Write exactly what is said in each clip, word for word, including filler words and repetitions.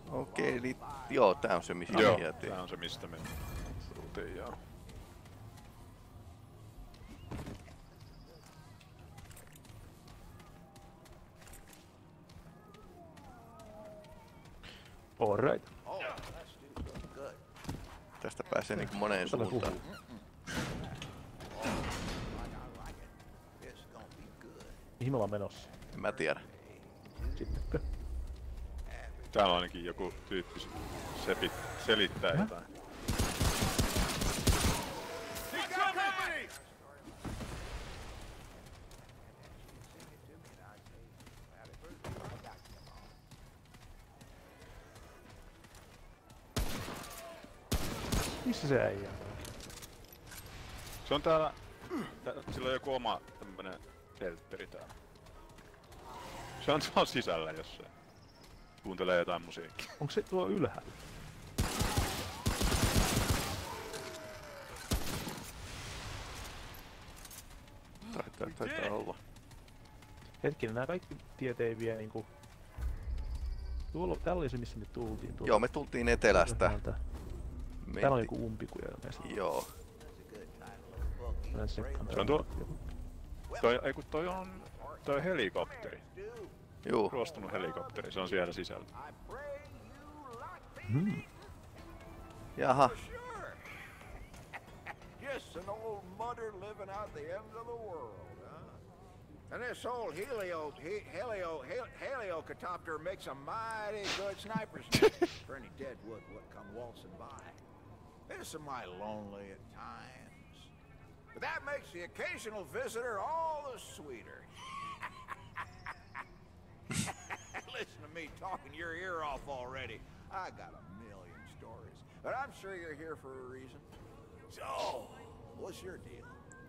Okei, eli joo, tää on se mihin Joo, jäätiin. tää on se mistä me tultiin, joo. Alright. Tästä pääsee niinku moneen Tällä suuntaan. puhuu. Mihin me ollaan menossa? En mä tiedä. Sittenkö? Täällä on ainakin joku tyyppi sepi, selittää Häh? jotain. Missä se äijä on? Se on täällä... Tää, sillä on joku oma tämmönen teltteri täällä. Se on tuolla sisällä jossain. Kuuntelee jotain musiikkia. Onko se tuo ylhäällä? Taitaa, taitaa olla. Hetkinen, nämä kaikki tiet ei vie niinku... Tuolla, täällä oli se missä me tultiin. Tuolla. Joo, me tultiin etelästä. Täältä. Täällä on joku umpikuja ilmeisesti. Joo. Se on tuo... Toi, ei kun toi on... Toi helikopteri. Juu. Ruostunut helikopteri, se on siellä sisällä. Hmm. Jaha. Just an old mudder living out the ends of the world, huh? And this old helio, he, helio, hel, heliocopter makes a mighty good sniper's nest for any dead wood what come waltzing by. It's mighty lonely at times, but that makes the occasional visitor all the sweeter. Listen to me talking your ear off already. I got a million stories, but I'm sure you're here for a reason. So, what's your deal?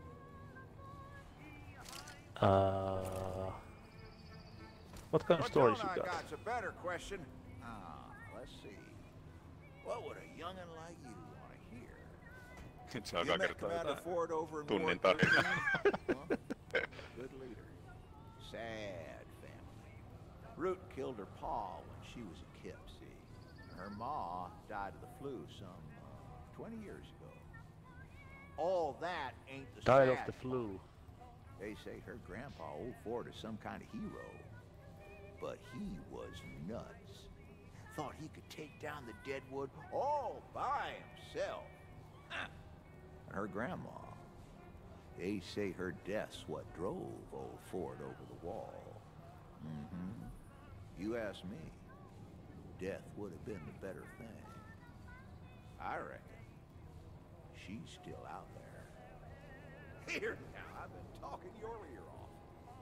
Uh, what kind of What stories don't you I got? got's a better question. Ah, let's see. What would a youngin' like you want to hear? Nyt se You alkaa met kertoa Commander jotain Ford over in tunnin Ward tarinaa. thirteen? Huh? Good leader. Sad family. Root killed her pa when she was a kip, see? Her ma died of the flu some uh, twenty years ago. All that ain't the Died sad of the flu. They say her grandpa, old Ford, is some kind of hero. But he was nuts. Thought he could take down the Deadwood all by himself. And her grandma, they say her death's what drove old Ford over the wall. Mm-hmm. You ask me, death would have been the better thing. I reckon she's still out there. Here now, I've been talking your ear off.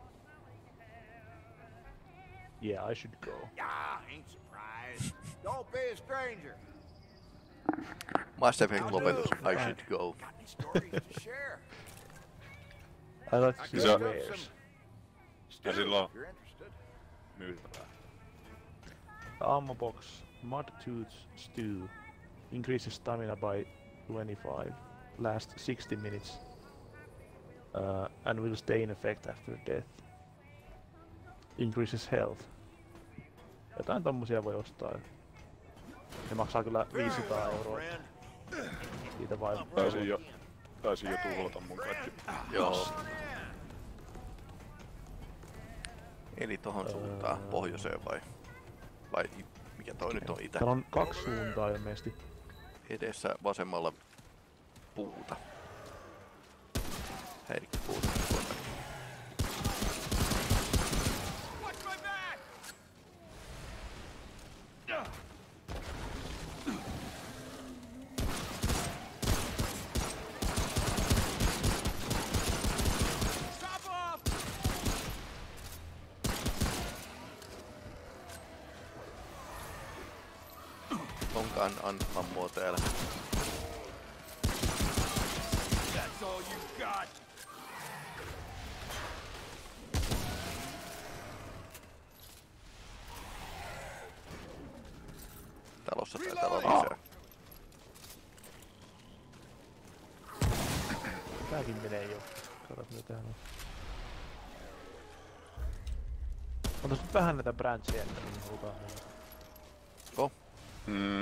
Yeah, I should go. Ah, ain't surprised. Don't be a stranger. Mass Effect lopetus. I should go. Got any stories to share? I like to I see could the cook wares. some Ja stew silloin if you're interested. myytävää. Ammo box, Mud Tooth Stew. Increases stamina by twenty-five. Lasts sixty minutes. Uh, and will stay in effect after death. Increases health. Jotain tommosia voi ostaa. Ne maksaa kyllä viisisataa euroa. Siitä vai... Taisin jo, taisin jo tuhlata mun kaikki. Joo. Eli tohon suuntaan, pohjoiseen vai? Vai mikä toi nyt on itä? Täällä on kaksi suuntaa ilmeisesti. Edessä vasemmalla puuta. Häirikki puuta. Onkaan ammoa täällä. That's all you got. Talossa taitaa olla lisää. Tääkin menee jo. Katsotaan mitä täällä on. On tässä nyt vähän näitä brancheja, että niin halutaan mennä. Oh, Mm.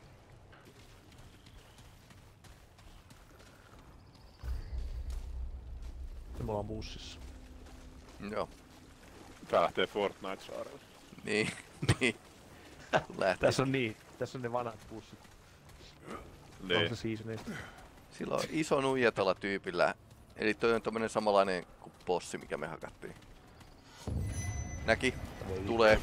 Ja mulla on bussissa. Joo. Tää lähtee Fortnite-saarelle. Niin, niin. Lähti. Tässä on niin, tässä on ne vanhat bussit. Niin. On se seasonista. Sillä on iso nuija tällä tyypillä. Eli toi on tommonen samanlainen kuin bossi, mikä me hakattiin. Näki. Tulee.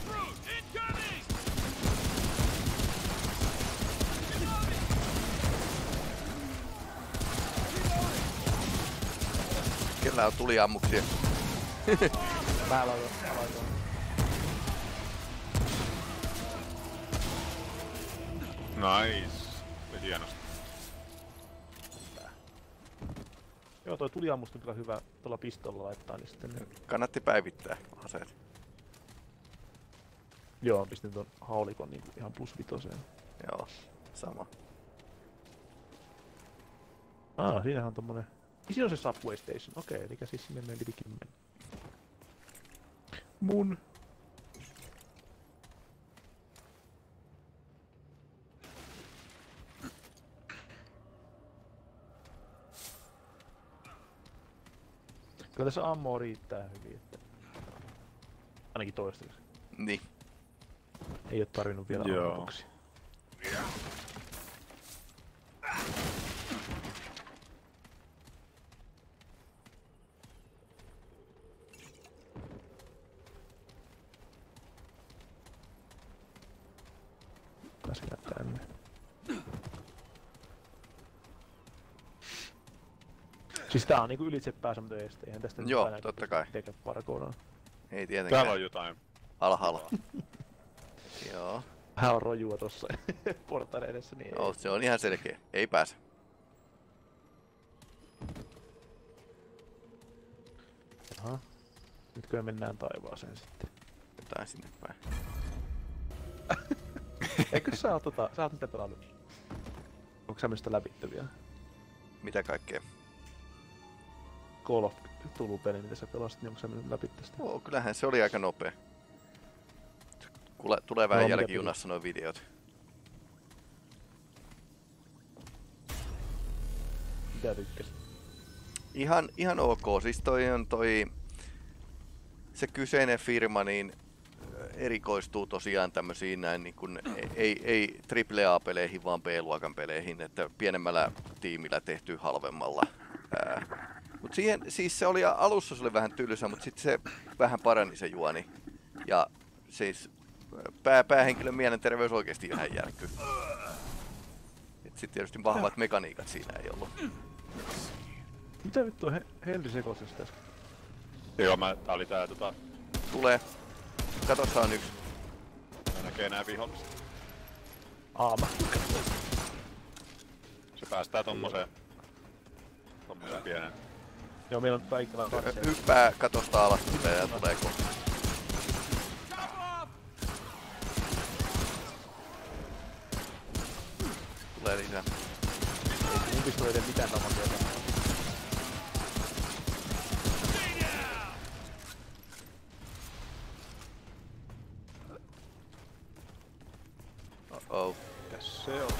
Kellä on tuliammuksia? Mä laitan, mä laitan. Nice. Se hienosti. Joo, toi tuliammusta on kyllä hyvä tuolla pistolla laittaa, niin sitten ne... Kannatti päivittää aseet. Joo, pistin ton haulikon niinku ihan plus vitoseen. Joo, sama. Ah, siinähän on tommonen... Siinä on se Subway Station, okei, eli siis sinne meidän pitikin mennä. Mun... Kyllä tässä ammoa riittää hyvin, että... Ainakin toistaiseksi. Niin. Ei oo tarvinnut vielä Joo. ammuksia. Pääsikään tänne. Siis tää on niinku ylitse pääsemätön este, eihän tästä Joo, mitään totta kai. Tekee parkoonaan. Ei tietenkään. Täällä on jotain. Alhaalla. Joo. Vähän on rojua tossa portaiden edessä, niin Joo, se on ihan selkeä. Ei pääse. Aha. Nytkö me mennään taivaaseen sitten? Jotain sinne päin. Eikö sä oot tota, sä oot mitä pelannut? Onko sä myös läpitte vielä? Mitä kaikkea? Call of Cthulhu peli, mitä sä pelasit, niin onko sä mennyt läpi tästä? Oo, kyllähän se oli aika nopea. Kule, tulee vähän No, mikä jälkijunassa nuo videot. Mitä tykkäsit? Ihan, ihan ok. Siis toi on toi... Se kyseinen firma niin erikoistuu tosiaan tämmösiin näin niin kuin, ei, ei triple A-peleihin, vaan B-luokan peleihin, että pienemmällä tiimillä tehty halvemmalla. Ää, mut siihen, siis se oli alussa se oli vähän tylsä, mutta sitten se vähän parani se juoni. Ja siis pää, päähenkilön mielenterveys oikeesti ihan järkky. Sitten tietysti vahvat mekaniikat siinä ei ollut. Mitä vittua he, Henri sekoisis tässä? Joo, mä, tää oli tää tota... Tulee. Katossa on yksi. Tää näkee nää viholliset. Aama. Se päästää tommoseen... Tommoseen pienen... Joo, meillä on kaikilla kaksi. Hyppää katosta alas tulee ja tulee kohta. Tulee lisää. Mun pistoo ei tee mitään tapakia. Oh. Mitäs se on?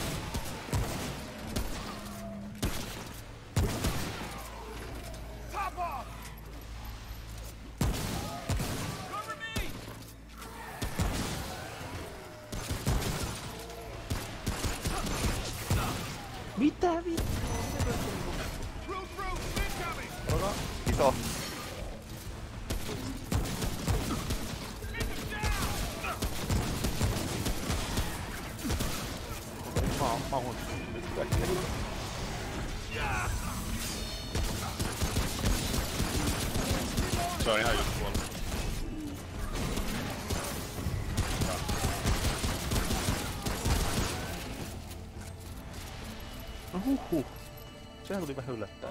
Mitä vittu? Iso. Mä oon mahun nyt kaikkea. Se on ihan just tuolla. No huhhuh. Sehän tuli vähän yllättää.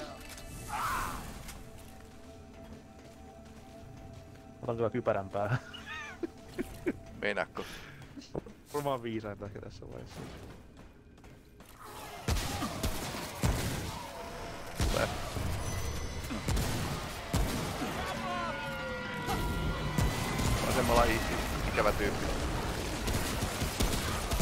Otan kyllä kypärän päähän. Meinaatko? Varmaan viisainta ehkä tässä vaiheessa. Tulee. Vasemmalla i- ikävä tyyppi.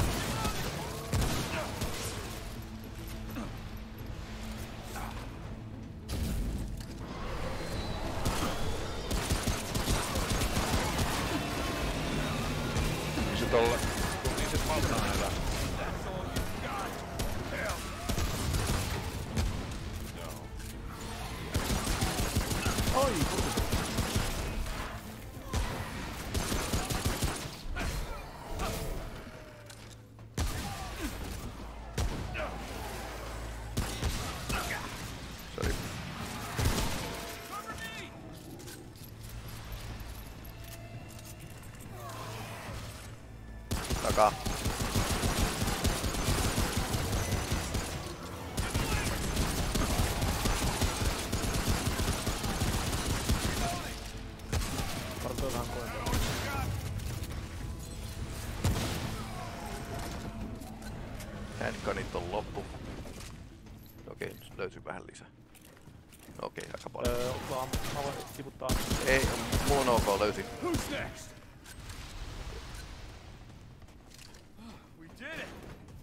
tolla... Kun niin sit maltaa näitä. Joo. Oi! Sori. Takaa. Varmaan vähän koetaan. Handgunit on loppu. Okei, nyt löytyy vähän lisää. Okei, aika paljon. Öö, onko mä voin tiputtaa? Ei, mulla on ok, löysin. Who's next? We did it!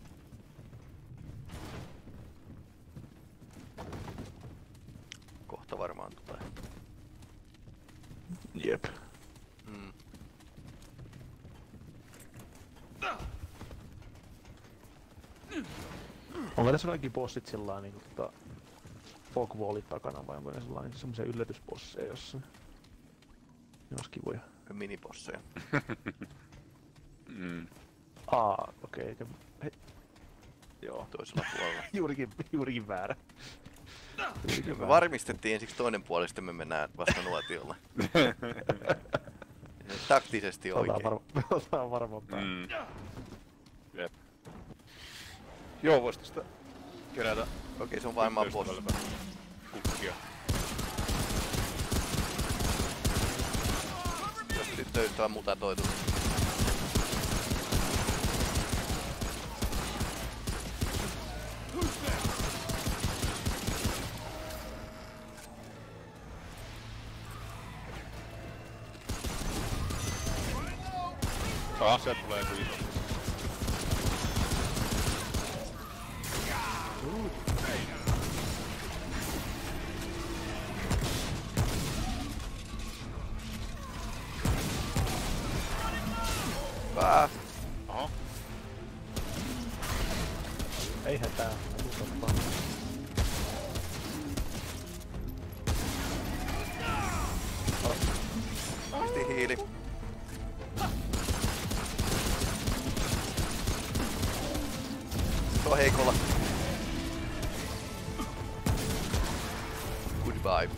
Kohta varmaan tulee. Jep. Mm. Onko tässä kaikki bossit sillä niinku tota fogwallit takana vai onko ne sellainen semmosia yllätysbosseja jossain? Ne ois kivoja. Minibosseja. Mm. Aa, okei, okay, he... Joo. Toisella puolella. juurikin, juurikin väärä. Juurikin Me väärä. varmistettiin ensiksi toinen puoli, sitten me mennään vasta nuotiolla. Taktisesti Otetaan oikein. varma- Otetaan varmaan päin. Mm. Jep. Joo, vois tästä kerätä Okei, se on varmaan boss. ystävälle kukkia. Jos tyttöystävä on mutatoitunut. Ah, sieltä tulee joku iso. Ah, Oho. Ei hätää, mä tuun tappaa. pisti hiili. Se on heikolla. Goodbye.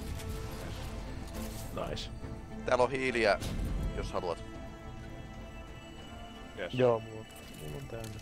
Nice. Täällä on hiiliä, jos haluat. Yes. Joo, mulla, mulla on täynnä.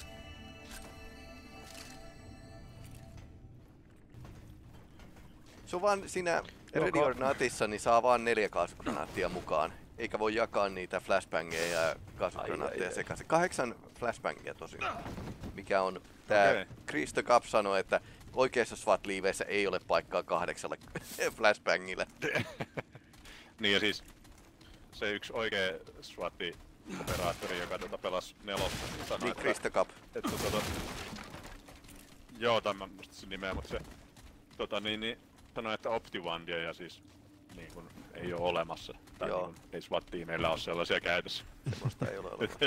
Se on vaan siinä Joo, Ready ka- or Notissa, niin saa vaan neljä kaasugranaattia mukaan. Eikä voi jakaa niitä flashbangeja ja kaasugranaatteja Ai, ai, ai. sekaisin. Kahdeksan flashbangia tosiaan. Mikä on tää Okei. Krista Cup sanoi, että oikeassa SWAT-liiveissä ei ole paikkaa kahdeksalle flashbangille. Niin ja siis se yksi oikea SWAT-operaattori, joka tota pelasi nelosta, niin sanoi, Niin että, Krista Cup. että tota... Joo, tai mä muistan sen nimeä, mutta se tota niin, niin sanoi, että Optivandia ja siis niin kun ei oo olemassa. Tai Joo. niin kun, ei SWAT-tiimeillä oo sellaisia käytössä. Semmoista ei ole olemassa.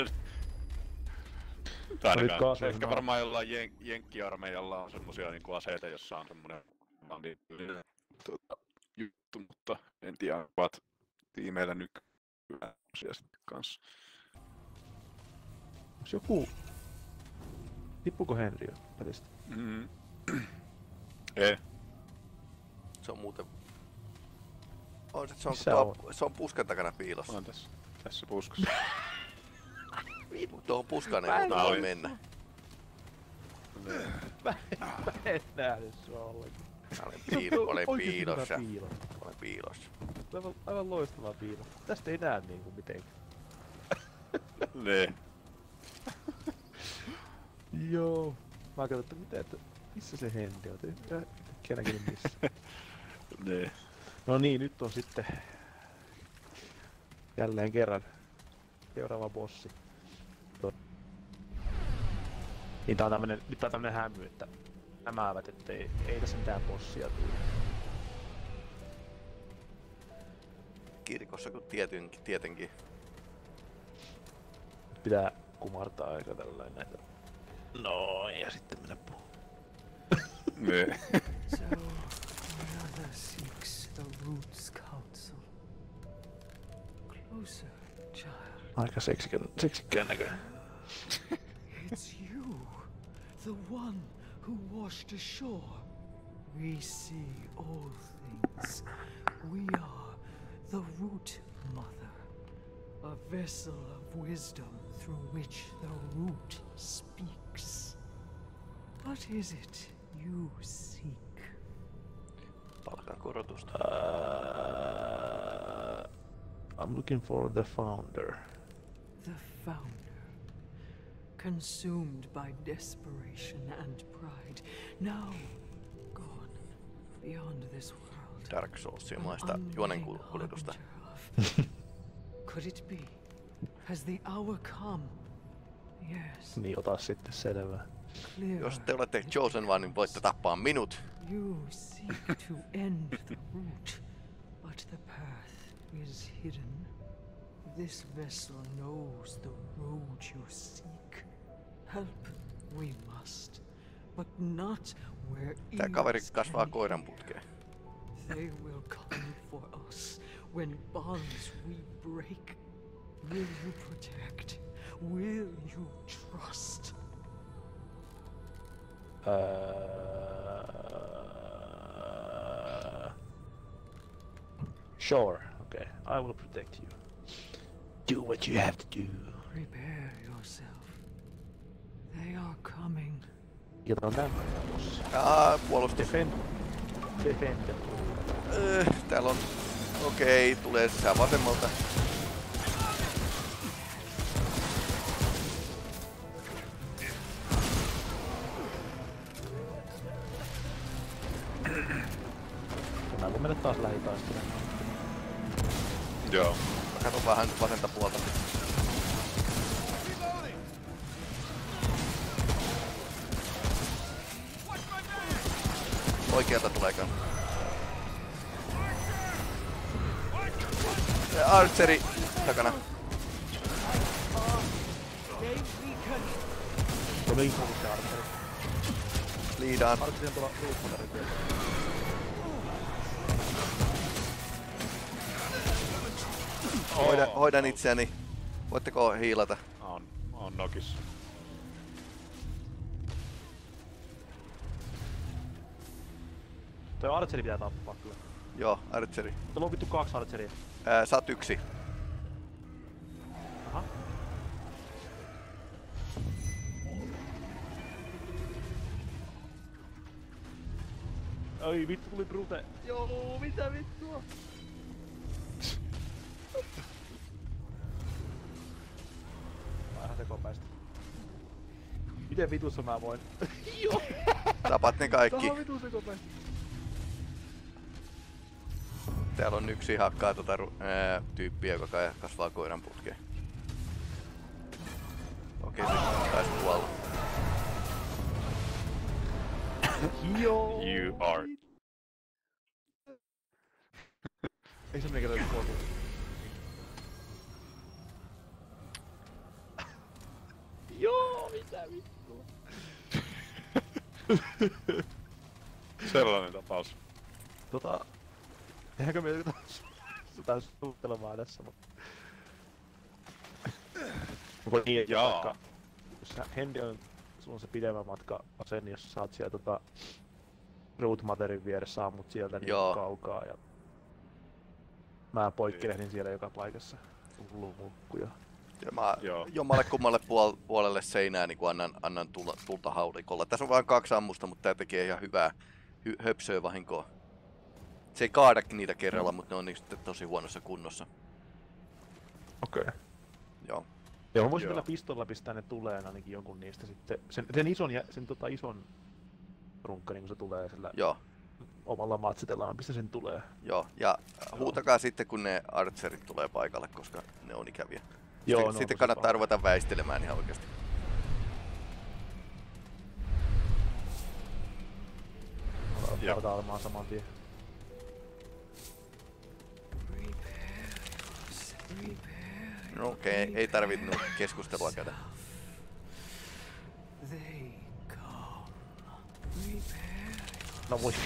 Tai Olit ainakaan, kaasulla ehkä nää- varmaan jollain jen- jenkkiarmeijalla on semmosia niinku aseita, jossa on semmonen banditillinen tota, juttu, mutta en tiedä, ovat tiimeillä nykyään asia sitten kanssa. Onks joku... Tippuuko Henry jo välistä? Mm. Ei. Se on muuten... On se, se on, Missä tuo, se on puskan takana piilossa. On tässä, tässä puskassa. Tuohon puskaan ei Mä en muuta voi voi- mennä. Mä en, mä en nähnyt sua ollenkaan. Mä olen, piilo, olen Oikeesti piilossa. hyvä piilo. Olen piilossa. Aivan, aivan loistava piilo. Tästä ei näe niinku mitenkään. Nee. Joo. Mä katsoin, että mitä, että missä se Henry on? Ei kenäkin missä. Nee. No niin, nyt on sitten jälleen kerran seuraava bossi. To- Niin tää on tämmönen, nyt tää on tämmönen hämy, että hämäävät, ettei ei tässä mitään bossia tule. Kirkossa kun tietenkin. tietenkin. Pitää kumartaa eikä tällainen näitä. Noin, ja sitten minä puhun. Ne. So, another seeks the Roots Council. Closer, child. Aika seksikkään, seksikkään näköinen. It's you, the one who washed ashore. We see all things. We are the Root Mother, a vessel of wisdom through which the Root speaks. What is it you seek? Palkankorotusta. Uh, I'm looking for the founder. The Founder, consumed by desperation and pride, now gone beyond this world. Dark Souls-maista An juonen unnamed kuljetusta. harbinger of- Could it be? Has the hour come? Yes. Niin ota sitten selvää. Clear. Jos te olette Chosen One, niin voitte tappaa minut. You seek to end the root, but the path is hidden. This vessel knows the road you seek. Help we must, but not where Tää kaveri ears kasvaa can koiran hear. putkeen. They will come for us when bonds we break. Will you protect? Will you trust? Uh, sure, okay. I will protect you. Do what you have to do. Prepare yourself. They are coming. Jotain tämmöinen tossa. Aa, puolustus. Defend. Defend. Öö, täällä on... Okei, tulee sisään vasemmalta. Mä voin mennä taas lähitaistelemaan. Joo. Mä katon vähän vasenta puolta. Oikealta tulee kans. Ja Archeri takana. Tuli iso se armeri. Liidaan. Armeri on tuolla ruuhmanerin vielä. Hoidan, hoidan itseäni. Voitteko hiilata? On, on nokis. Toi archeri pitää tappaa kyllä. Joo, Archeri. Tuolla on vittu kaksi archeria. Ää, saat yksi. Aha. Ai vittu tuli brute. Joo, mitä vittua? Vähän tekopäistä. Miten vitussa mä voin? Joo! Tapat ne kaikki. Tää on vitu tekopäistä. Täällä on yksi hakkaa tota ru- ää, tyyppiä, joka kasvaa koiran putkeen. Okei, se taisi kuolla. Joo! You are. Ei se meikä löydy kuoltu. Joo, mitä vittua? Sellainen tapaus. Tota... Tehdäänkö me jotain jotain suuttelemaan tässä, mutta... Onko niin, että Jaa. vaikka... Jos sä, Hendi on... Sulla on se pidemmä matka sen, jos saat siellä tota... Root Motherin vieressä ammut sieltä niin Joo. kaukaa ja... Mä poikkilehdin siellä joka paikassa. Hullu mulkkuja. Ja mä Joo. jommalle kummalle puol- puolelle seinää niin annan, annan tulla, tulta haulikolla. Tässä on vain kaksi ammusta, mutta tää tekee ihan hyvää hy- höpsöä vahinkoa. Se ei kaada niitä kerralla, mutta ne on niistä tosi huonossa kunnossa. Okei. Okay. Joo. Joo, mä voisin Joo. vielä pistolla pistää ne tuleen ainakin jonkun niistä sitten. Sen, sen ison, jä- sen tota ison runkkarin, kun se tulee sillä Joo. omalla matsitellaan, pistä sen tulee. Joo. Ja huutakaa sitten, kun ne archerit tulee paikalle, koska ne on ikäviä. Joo, sitten no, sitten tosi kannattaa paha. ruveta väistelemään ihan oikeesti. Joo. Aletaan olemaan saman tien. No okei, okay, ei tarvinnut keskustelua käydä. No voi.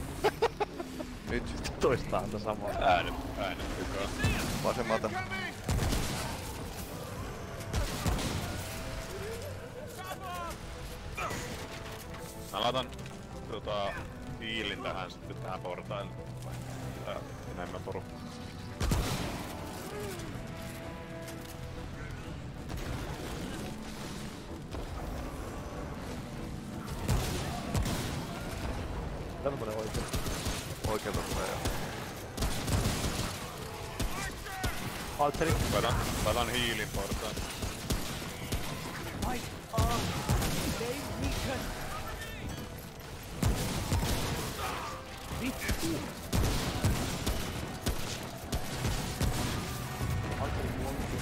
Nyt Toistaan tätä samaa. Äänet, äänet mukaan. vasemmalta. Mä laitan tota hiilin tähän sitten tähän portaille. Tää enemmän porukka. Tämmönen oikein. Oikealta tulee jo. Alteri. Laitan, laitan hiilin portaille. My arms, they weaken. Vittu. Alteri kuollut.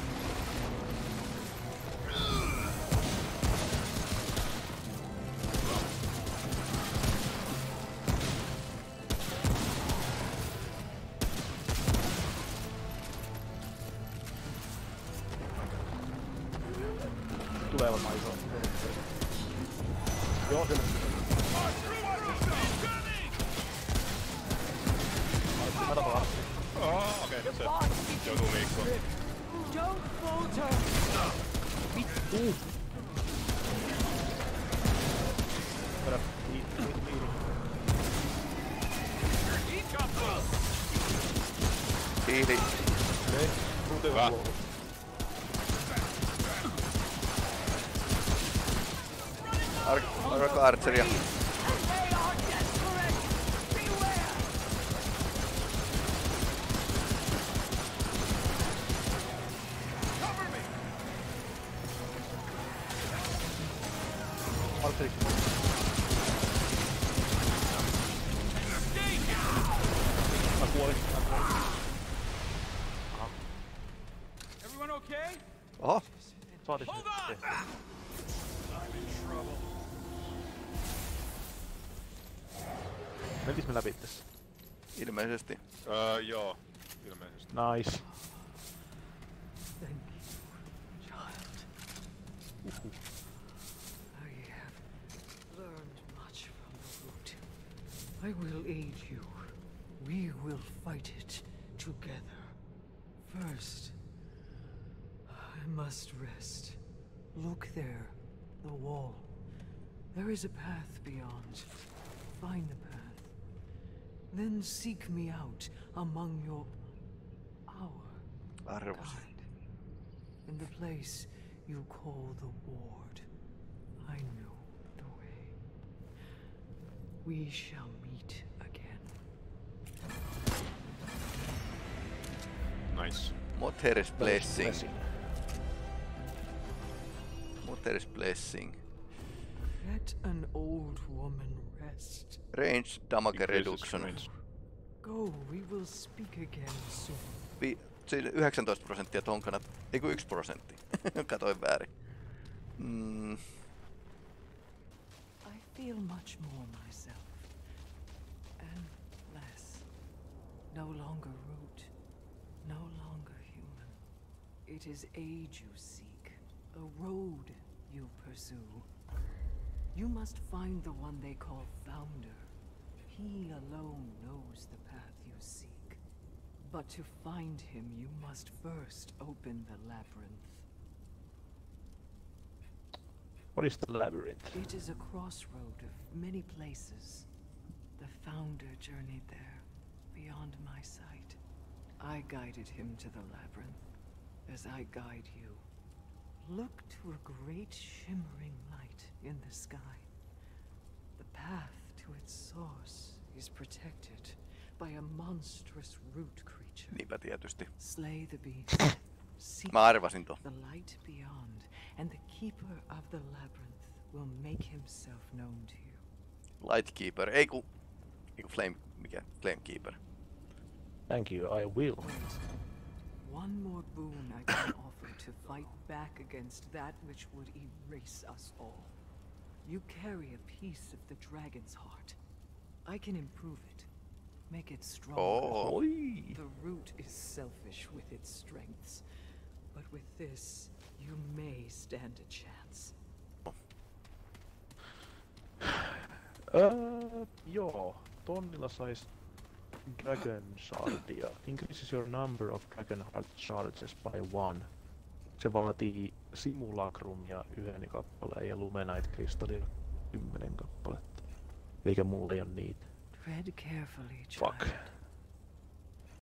Tulee varmaan iso. Joo, siellä. Kato vaan. Oh, okei, okay, se joutuu liikkuun. Don't falter. Vittu! Vedä hiili, hiili, hiili. Hiili. Okei, ruutu Hyvä. kuollut. Ar- Arka Archeria. And they are desperate. Beware. Alteri. Mä kuolin. Mä kuolin. Everyone okay? Oho. Saatiin Hold se. on! I'm in trouble. Mentis me läpi tässä? Ilmeisesti. Öö, joo. Ilmeisesti. Nice. Thank you, child. I have learned much from the root. I will aid you. We will fight it together. First, I must rest. Look there, the wall. There is a path beyond. Find the path. Then seek me out among your... our Arvosi. kind. In the place you call the ward. I know the way. We shall meet again. Nice. Mother's Blessing. Mother's Blessing. Let an old woman rest. Range damage Increases reduction. range. Go, we will speak again soon. Vi- siinä yhdeksäntoista prosenttia ton kannat. Eiku yksi prosentti. Katoin väärin. Mm, I feel much more myself. And less. No longer root. No longer human. It is age you seek. A road you pursue. You must find the one they call Founder. He alone knows the path you seek. But to find him, you must first open the labyrinth. What is the labyrinth? It is a crossroad of many places. The Founder journeyed there, beyond my sight. I guided him to the labyrinth, as I guide you. Look to a great shimmering light in the sky. The path to its source is protected by a monstrous root creature. niinpä tietysti. Slay the beast. Seek Mä arvasin ton. the light beyond, and the keeper of the labyrinth will make himself known to you. Lightkeeper. Eiku. Eiku Flame. Mikä? Flamekeeper. Thank you, I will. Wait. One more boon I can offer to fight back against that which would erase us all. You carry a piece of the dragon's heart. I can improve it. Make it stronger. Oh. Oi! The root is selfish with its strengths. But with this, you may stand a chance. Öö, joo. Tonnilla sais Dragon Shardia. Increases your number of Dragon Heart Charges by one. Se vaatii Simulacrumia yhden kappaleen ja Lumenite Crystallia kymmenen kappaletta. Eikä mulla ei oo niitä. Tread carefully, child. Fuck.